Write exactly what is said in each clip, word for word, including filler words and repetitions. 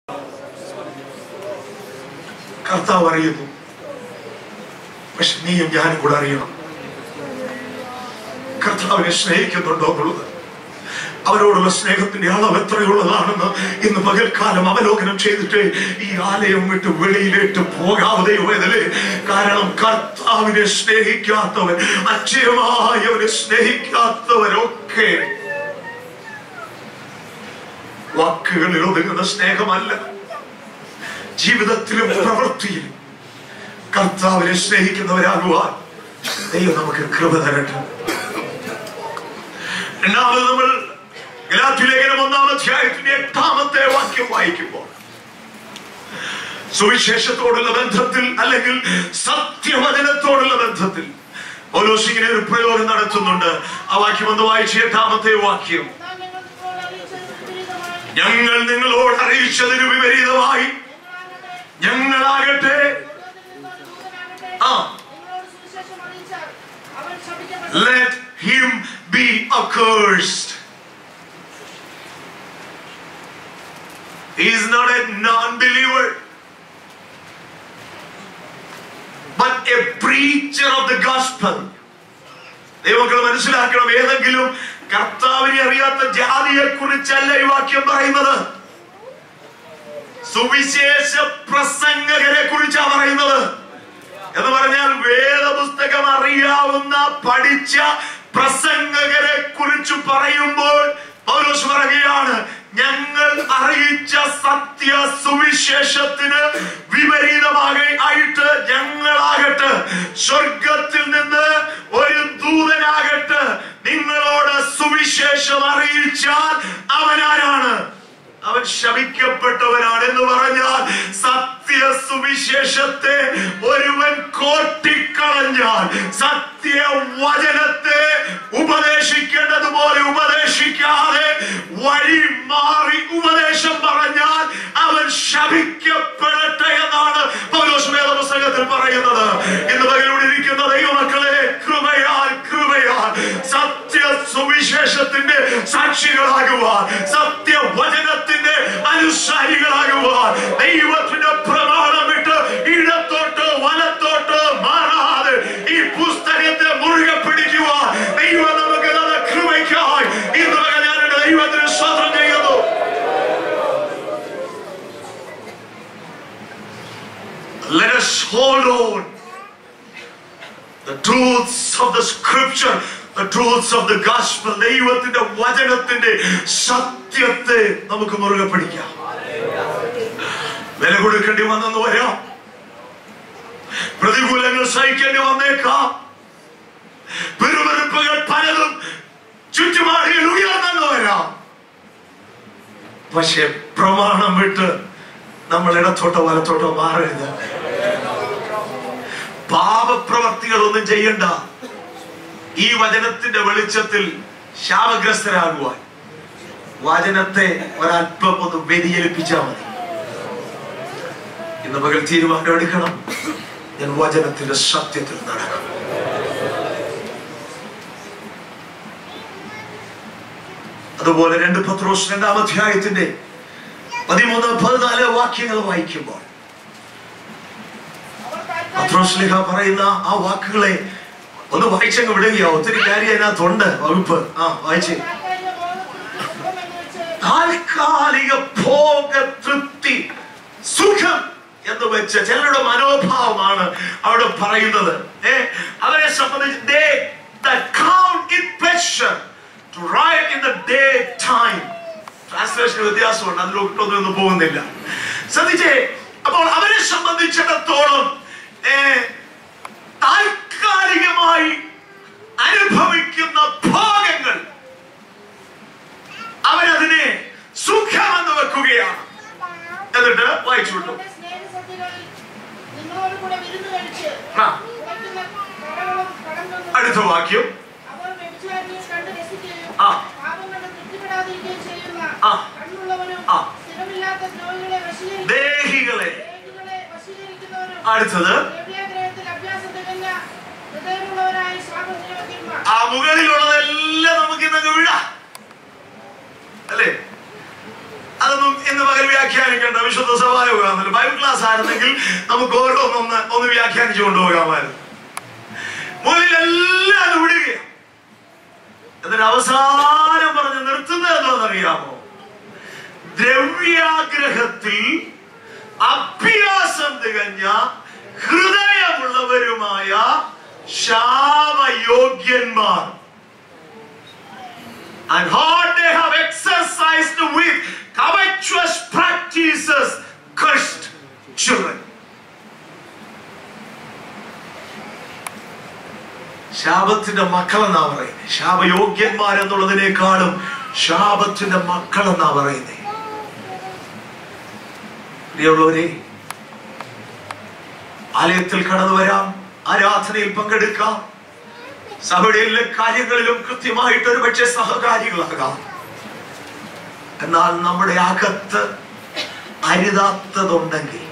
കർത്താവ് അറിയുന്നു. പക്ഷെ നീയും ഞാനും കൂടെ അറിയണം കർത്താവിനെ സ്നേഹിക്കുന്നുണ്ടോ എന്നുള്ളത്. അവരോടുള്ള സ്നേഹത്തിന്റെ അളവ് എത്രയുള്ളതാണെന്ന് ഇന്ന് പകൽക്കാലം അവലോകനം ചെയ്തിട്ട് ഈ ആലയം വിട്ട് വെളിയിലേക്ക് പോകാതെ പോയതല്ലേ. കാരണം കർത്താവിനെ സ്നേഹിക്കാത്തവൻ, അക്ഷയമായി അവനെ സ്നേഹിക്കാത്തവരൊക്കെ വാക്കുകളിൽ ഒതുങ്ങുന്ന സ്നേഹമല്ല, ജീവിതത്തിലും പ്രവൃത്തിയിലും കർത്താവിനെ സ്നേഹിക്കുന്നവരാകുവാൻ ദൈവം നമുക്ക് കൃപ തരട്ടെ. രണ്ടാമത് നമ്മൾ ഗലാത്യലേഖനം ഒന്നാം അധ്യായത്തിന്റെ എട്ടാമത്തെ വാക്യം വായിക്കുമ്പോൾ സുവിശേഷത്തോടുള്ള ബന്ധത്തിൽ അല്ലെങ്കിൽ സത്യവചനത്തോടുള്ള ബന്ധത്തിൽ പൗലോസ് ഇങ്ങനെ ഒരു പ്രയോഗം നടത്തുന്നുണ്ട്. ആ വാക്യം ഒന്ന് വായിച്ച്, എട്ടാമത്തെ വാക്യം. ഞങ്ങൾ നിങ്ങളോട് അറിയിച്ചതിന് വിപരീതമായി ഞങ്ങളാകട്ടെ ആ let him be accursed. He is not a non-believer, but a preacher of the gospel. ദൈവമക്കൾ മനസ്സിലാക്കണം, ഏതെങ്കിലും കർത്താവിനെ അറിയാത്ത ജാതിയെ കുറിച്ചല്ല ഈ വാക്യം പറയുന്നത്. സുവിശേഷ പ്രസംഗകരെ കുറിച്ചാണ് പറയുന്നത്. എന്ന് പറഞ്ഞാൽ വേദപുസ്തകം അറിയാവുന്ന പഠിച്ച പ്രസംഗകരെ കുറിച്ച് പറയുമ്പോൾ പൗലോസ് പറയുകയാണ്, ഞങ്ങൾ അറിയിച്ച സത്യ സുവിശേഷത്തിന് വിപരീതമായി ആയിട്ട് ഞങ്ങളാകട്ടെ സ്വർഗത്തിൽ നിന്ന് ഒരു ദൂതനാകട്ടെ നിങ്ങളോട് സുവിശേഷം അറിയിച്ചാൽ അവനാരാണ്? അവൻ ശപിക്കപ്പെട്ടവനാണ്. എന്ന് പറഞ്ഞാൽ സത്യ സുവിശേഷത്തെ ഒരുവൻ കോട്ടിക്കളഞ്ഞാൽ, സത്യവചനത്തെ ഉപദേശിക്കേണ്ടതുപോലെ ഉപദേശിക്കാതെ വഴി മാറി ഉപദേശം പറഞ്ഞാൽ അവൻ ശപിക്കപ്പെടട്ടെ എന്നാണ് പൗലോസ് വേദപുസ്തകത്തിൽ പറയുന്നത്. ഇന്ന് പകലൂടെ ഇരിക്കുന്ന ദൈവമക്കളെ, കൃപയാൽ കൃപയാൽ സത്യ സുവിശേഷത്തിന്റെ സാക്ഷികളാകുവാൻ, സത്യവചനത്തിന്റെ അനുസാരികളാകുവാൻ, ദൈവത്തിന്റെ പ്രമാണം വിട്ട് ഇടത്തോട്ട് വലത്തോട്ട് മാറാതെ ഈ പുസ്തകത്തെ മുറുകെ പിടിക്കുവാൻ ദൈവം നമുക്ക് തന്ന കൃപയ്ക്കായി ഇന്ന് ഞാൻ എന്റെ ദൈവത്തിന് സ്തോത്രം ചെയ്യുന്നു. Let us hold on the truths of the scripture, the truths of the gospel. ദൈവത്തിന്റെ വചനത്തിന്റെ സത്യത്തെ നമുക്ക് മുറുകെ പിടിക്കാം. വില കൊടുക്കേണ്ടി വന്നെന്ന് വരാം, പ്രതികൂലങ്ങൾ സഹിക്കേണ്ടി വന്നേക്കാം, പെരുവെറുപ്പുകൾ പലതും ചുറ്റുപാടുകൾ ഉയർന്നെന്ന് വരാം. പക്ഷെ പ്രമാണം വിട്ട് നമ്മൾ ഇടത്തോട്ടോ വലത്തോട്ടോ മാറരുത്. പാപപ്രവർത്തികളൊന്നും ചെയ്യണ്ട. ഈ വചനത്തിന്റെ വെളിച്ചത്തിൽ ശാപഗ്രസ്തരാകുവാൻ വചനത്തെ ഒരല്പം ഒന്ന് വ്യതിചലിപ്പിച്ചാൽ മതി. ഇന്ന് പകൽ തീരുമാനം എടുക്കണം, ഞാൻ വചനത്തിന്റെ സത്യത്തിൽ നടക്കും. അതുപോലെ രണ്ട് പത്രോസ് രണ്ടാം അധ്യായത്തിന്റെ പതിമൂന്ന് പതിനാല് വാക്യങ്ങൾ വായിക്കുമ്പോൾ പത്രോസ് ലേഖ പറയുന്ന ആ വാക്കുകളെ ഒന്ന് വായിച്ചങ്ങ് വിടുകയോ. ഒത്തിരി കാര്യം അതിനകത്തുണ്ട്, വകുപ്പ്. ആ വായിച്ചേ. താൽക്കാലിക ഭോഗ തൃപ്തി, സുഖം എന്ന് വെച്ച് ചിലരുടെ മനോഭാവമാണ് അവിടെ പറയുന്നത്. ഏഹ് അവരെ സംബന്ധിച്ച് they that count it pleasure to ride in the daytime. Translation വ്യത്യാസമുണ്ട്, അതിലൊട്ടൊന്നും ഒന്നും പോകുന്നില്ല. ശ്രദ്ധിച്ചേ. അപ്പോൾ അവരെ സംബന്ധിച്ചിടത്തോളം താൽക്കാലികമായി അനുഭവിക്കുന്ന ഭോഗങ്ങൾ അവരതിനെ സുഖമെന്ന് വെക്കുകയാണ്. എന്നിട്ട് വായിച്ചു വിട്ടു. അടുത്ത വാക്യം. ആ ദേഹികളെ. അടുത്തത് ആ മുകളിലുള്ളതെല്ലാം നമുക്ക് ഇന്നങ്ങ് വിടാം, അല്ലേ? അതൊന്നും ഇന്ന് പകൽ വ്യാഖ്യാനിക്കേണ്ട, വിശുദ്ധ സഭായോഗമാണല്ലോ. ബൈബിൾ ക്ലാസ് ആയിരുന്നെങ്കിൽ നമുക്ക് ഓരോന്നൊന്ന് ഒന്ന് വ്യാഖ്യാനിച്ചു കൊണ്ടുപോകാമായിരുന്നു. മുകളിലെല്ലാം വിടുകയാണ്. എന്നിട്ട് അവസാനം പറഞ്ഞ് നിർത്തുന്നത് എന്താണെന്നറിയാമോ? ദ്രവ്യാഗ്രഹത്തിൽ അഭ്യാസം തികഞ്ഞ ഹൃദയമുള്ളവരുമായ ശാപയോഗ്യന്മാർ. And how they have exercised with covetous practices, cursed children. ശാപത്തിന്റെ മക്കളെന്നാ പറയുന്നത്. ശാപയോഗ്യന്മാരെന്നുള്ളതിനേക്കാളും ശാപത്തിന്റെ മക്കളെന്നാ പറയുന്നത്. പ്രിയമുള്ളവരെ, ആലയത്തിൽ കടന്നു വരാം, ആരാധനയിൽ പങ്കെടുക്കാം, സഭയുടെ എല്ലാ കാര്യങ്ങളിലും കൃത്യമായിട്ട് ഒരു പക്ഷേ സഹകാരികളാകാം. എന്നാൽ നമ്മുടെ അകത്ത് അരുതാത്തതുണ്ടെങ്കിൽ,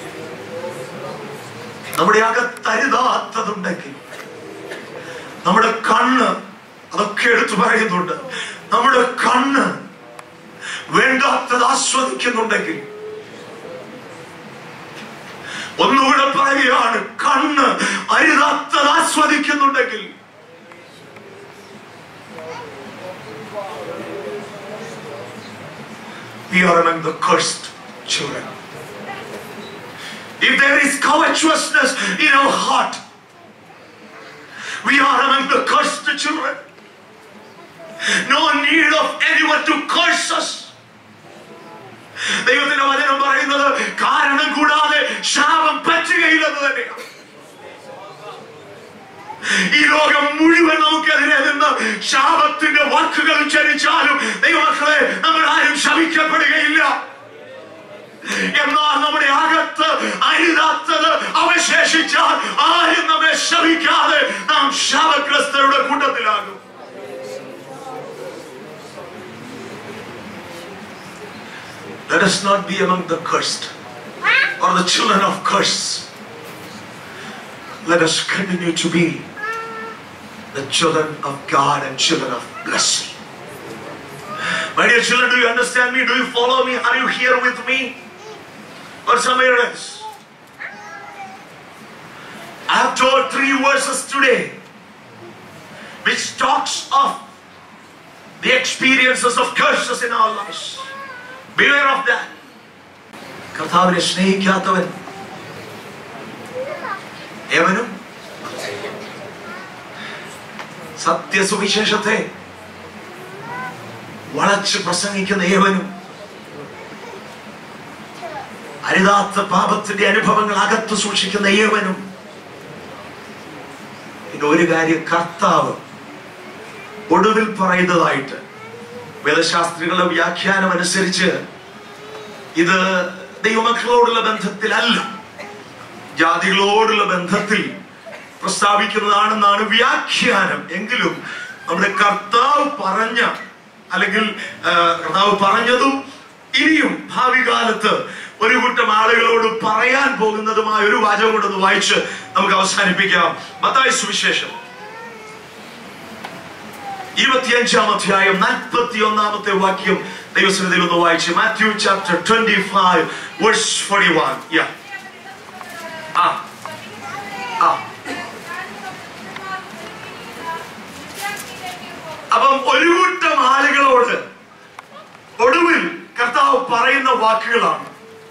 നമ്മുടെ അകത്ത് അരുതാത്തതുണ്ടെങ്കിൽ, നമ്മുടെ കണ്ണ് അതൊക്കെ എടുത്തു പറയുന്നുണ്ട്, നമ്മുടെ കണ്ണ് വേണ്ടാത്തത് ആസ്വദിക്കുന്നുണ്ടെങ്കിൽ, ഒന്നുകൂടെ പറയുകയാണ്, കണ്ണ് അരുതാത്തത് ആസ്വദിക്കുന്നുണ്ടെങ്കിൽ, we are among the cursed children. If there is covetousness in our heart, we are among the cursed children. No need of anyone to curse us. ദൈവത്തിന്റെ വചനം പറയുന്നത് കാരണം കൂടാതെ ശാപം പറ്റുകയില്ലെന്ന് തന്നെയാണ്. ഈ ലോകം മുഴുവൻ നമുക്കെതിരെ നിന്ന് ശാപത്തിന്റെ വാക്കുകൾ ഉച്ചരിച്ചാലും ദൈവമക്കളെ, നമ്മൾ ആരും ശപിക്കപ്പെടുകയില്ല. എന്നാൽ നമ്മുടെ അകത്ത് അരുതാത്തത് അവശേഷിച്ചാൽ ആരും നമ്മെ ശപിക്കാതെ നാം ശാപഗ്രസ്തരുടെ കൂട്ടത്തിലാകും. Let us not be among the cursed or the children of curse. Let us continue to be the children of God and children of blessing. My dear children, do you understand me? Do you follow me? Are you here with me? Or somewhere else? I have told three verses today which talks of the experiences of curses in our lives. Beware of that. കർത്താവിനെ സ്നേഹിക്കാത്തവൻ ഏവനും സത്യസുവിശേഷത്തെ വളച്ച് പ്രസംഗിക്കുന്ന ഏവനും അരുതാത്ത പാപത്തിന്റെ അനുഭവങ്ങൾ അകത്ത് സൂക്ഷിക്കുന്ന ഏവനും. പിന്നെ ഒരു കാര്യം, കർത്താവ് ഒടുവിൽ പറയുന്നതായിട്ട് വേദശാസ്ത്രികളുടെ വ്യാഖ്യാനം അനുസരിച്ച് ഇത് ദൈവമക്കളോടുള്ള ബന്ധത്തിലല്ല, ജാതികളോടുള്ള ബന്ധത്തിൽ പ്രസ്താവിക്കുന്നതാണെന്നാണ് വ്യാഖ്യാനം. എങ്കിലും നമ്മുടെ കർത്താവ് പറഞ്ഞ അല്ലെങ്കിൽ കർത്താവ് പറഞ്ഞതും ഇനിയും ഭാവി കാലത്ത് ഒരു കൂട്ടം ആളുകളോട് പറയാൻ പോകുന്നതുമായ ഒരു വാചകം കൊണ്ടൊന്ന് വായിച്ച് നമുക്ക് അവസാനിപ്പിക്കാം. മത്തായി സുവിശേഷം ഇരുപത്തിയഞ്ചാം അധ്യായം നാൽപ്പത്തി ഒന്നാമത്തെ വാക്യം ദൈവസന്നിധിയിൽ ഒന്ന് വായിച്ച്. Matthew chapter twenty five verse forty one. യാ ആ ആ അപ്പം ഒരു കൂട്ടം ആളുകളോട് ഒടുവിൽ കർത്താവ് പറയുന്ന വാക്കുകളാണ്.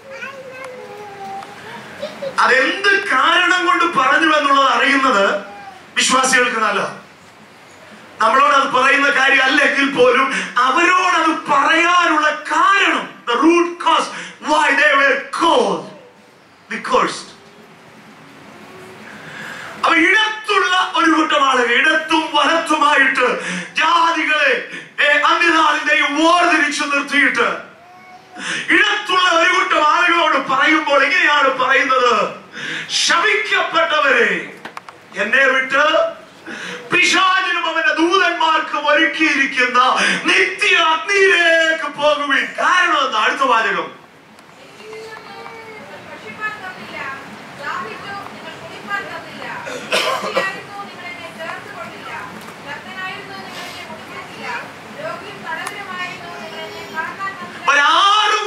അതെന്ത് കാരണം കൊണ്ട് പറഞ്ഞു എന്നുള്ളത് അറിയുന്നത് വിശ്വാസികൾക്ക് നല്ല. നമ്മളോട് അത് പറയുന്ന കാര്യം അല്ലെങ്കിൽ പോലും അവരോടത് പറയാനുള്ള കാരണം, the root cause why they were called the cursed. അപ്പൊ ഇടത്തുള്ള ഒരു കൂട്ടം ആളുകൾ, ഇടത്തും വലത്തുമായിട്ട് ജാതികളെ അന്യനാളിന്റെയും വേർതിരിച്ചു നിർത്തിയിട്ട് ഇടത്തുള്ള ഒരു കൂട്ടം ആളുകളോട് പറയുമ്പോൾ എങ്ങനെയാണ് പറയുന്നത്? ശപിക്കപ്പെട്ടവരെ, എന്നെ വിട്ട് പിശാചിനും അവന്റെ ദൂതന്മാർക്കും ഒരുക്കിയിരിക്കുന്ന നിത്യ അഗ്നിയിലേക്ക് പോകുവിൻ. കാരണം എന്താ? അടുത്ത വാചകം, ആറ്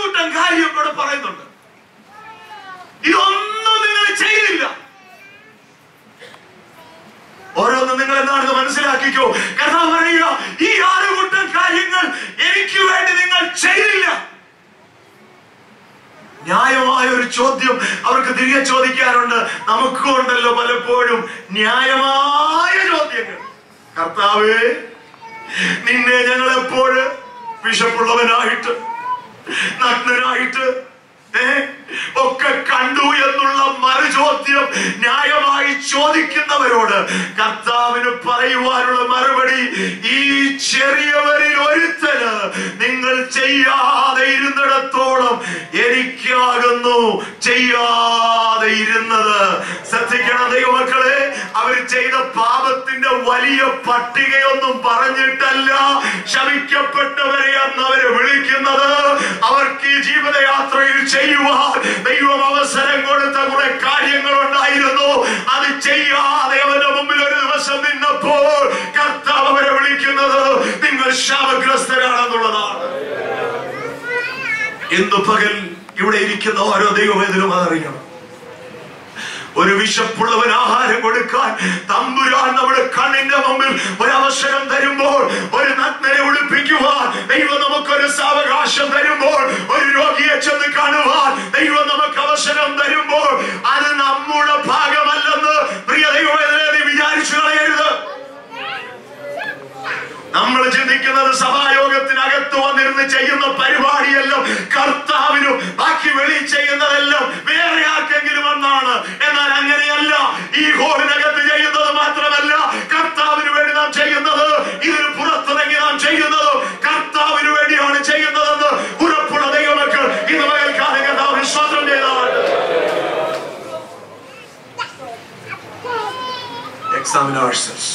ന്യായമായ ഒരു ചോദ്യം അവർക്ക് തിരികെ ചോദിക്കാറുണ്ട്. നമുക്കും ഉണ്ടല്ലോ പലപ്പോഴും ന്യായമായ ചോദ്യങ്ങൾ. കർത്താവേ, നിന്നെ ഞങ്ങൾ എപ്പോഴും വിശപ്പുള്ളവനായിട്ട് നഗ്നനായിട്ട് ഒക്കെ കണ്ടു എന്നുള്ള മറുചോദ്യം ന്യായമായി ചോദിക്കുന്നവരോട് കർത്താവിന് പറയുവാനുള്ള മറുപടി, ഈ ചെറിയവരിൽ ഒരുത്തന് നിങ്ങൾ ചെയ്യാതെ ഇരുന്നിടത്തോളം എനിക്കാകുന്നു ചെയ്യാതെ ഇരുന്നത്. ശ്രദ്ധിക്കണം ദൈവമക്കളെ, അവർ ചെയ്ത പാപത്തിന്റെ വലിയ പട്ടികയൊന്നും പറഞ്ഞിട്ടല്ല ശപിക്കപ്പെട്ടവരെ എന്ന് അവരെ വിളിക്കുന്നത്. അവർക്ക് ഈ ജീവിതയാത്രയിൽ ചെയ്യുവാൻ ദൈവം അവസരം കൊടുത്ത കുറെ കാര്യങ്ങൾ ഉണ്ടായിരുന്നു. അത് ചെയ്യാതെ അവരുടെ മുമ്പിൽ ഒരു ദിവസം നിന്നപ്പോൾ കർത്താവ് അവരെ വിളിക്കുന്നത് നിങ്ങൾ ശാപഗ്രസ്തരാണെന്നുള്ളതാണ്. ഇന്ന് പകൽ ഇവിടെ ഇരിക്കുന്ന ഓരോ ദൈവവേദനും അതറിയണം. ഒരു വിശപ്പുള്ളവൻ ആഹാരം കൊടുക്കാൻ തമ്പുരാൻ നമ്മുടെ കണ്ണിന്റെ മുമ്പിൽ ഒരവസരം തരുമ്പോൾ, ഒരു നഗ്നനെ ഉടുപ്പിക്കുവാൻ ദൈവം നമുക്കൊരു സാവകാശം തരുമ്പോൾ, ഒരു രോഗിയെ ചെന്ന് കാണുവാൻ ദൈവം നമുക്ക് അവസരം തരുമ്പോൾ, അത് നമ്മുടെ ഭാഗമല്ലെന്ന് പ്രിയ ദൈവവേദന വിചാരിച്ചു കളയരുത്. നമ്മൾ ചിന്തിക്കുന്നത് സഭായോഗത്തിനകത്ത് വന്നിരുന്ന് ചെയ്യുന്ന പരിപാടിയെല്ലാം കർത്താവിനും ബാക്കി വെളി ചെയ്യുന്നതെല്ലാം വേറെ ആർക്കെങ്കിലും എന്നാണ്. എന്നാൽ അങ്ങനെയല്ല. ഈ ഹോളിനകത്ത് ചെയ്യുന്നത് മാത്രമല്ല, കർത്താവിന് വേണ്ടി നാം ചെയ്യുന്നത്, ഇതിന് പുറത്തിറങ്ങി നാം ചെയ്യുന്നത് കർത്താവിന് വേണ്ടിയാണ് ചെയ്യുന്നതെന്ന് ഉറപ്പുള്ള ദൈവമക്കൾ ഇന്ന് പകൽക്കാലം കർത്താവിന് സ്തോത്രം ചെയ്താൽ examine ourselves.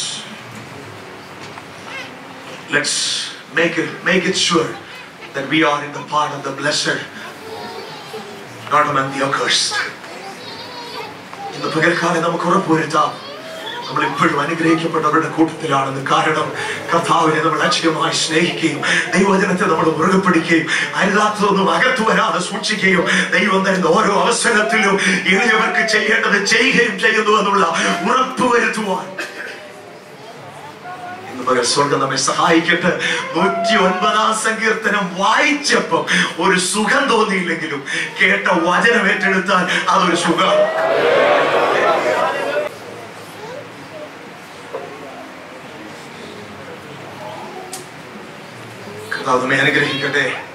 Let's make it make it sure that we are in the part of the blessed, not among the accursed. ഇന്ന് പകൽക്കാലം നമുക്ക് ഉറപ്പുവരുത്താം നമ്മൾ ഇപ്പോഴും അനുഗ്രഹിക്കപ്പെട്ടവരുടെ കൂട്ടത്തിലാണെന്ന്. കാരണം കർത്താവിനെ നമ്മൾ അക്ഷയമായി സ്നേഹിക്കുകയും ദൈവവചനത്തെ നമ്മൾ മുറുകെ പിടിക്കുകയും അരുതാത്തതൊന്നും അകത്തു വരാതെ സൂക്ഷിക്കുകയും ദൈവം തരുന്ന ഓരോ അവസരത്തിലും എളിയവർക്ക് ചെയ്യേണ്ടത് ചെയ്യുകയും ചെയ്യുന്നു എന്നുള്ള ഉറപ്പ് വരുത്തുവാൻ പകൽ സ്വർഗം നമ്മെ സഹായിക്കട്ടെ. നൂറ്റി ഒൻപതാം സങ്കീർത്തനം വായിച്ചപ്പം ഒരു സുഖം തോന്നിയില്ലെങ്കിലും കേട്ട വചനം ഏറ്റെടുത്താൽ അതൊരു സുഖം. കർത്താവ് നമ്മെ അനുഗ്രഹിക്കട്ടെ.